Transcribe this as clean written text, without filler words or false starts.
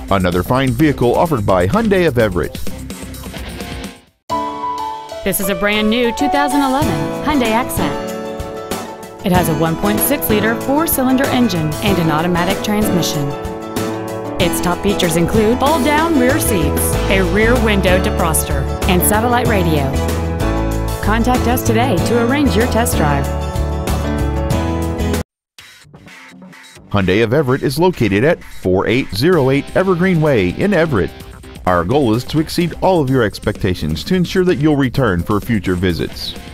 Another fine vehicle offered by Hyundai of Everett. This is a brand new 2011 Hyundai Accent. It has a 1.6-liter 4-cylinder engine and an automatic transmission. Its top features include fold-down rear seats, a rear window defroster, and satellite radio. Contact us today to arrange your test drive. Hyundai of Everett is located at 4808 Evergreen Way in Everett. Our goal is to exceed all of your expectations to ensure that you'll return for future visits.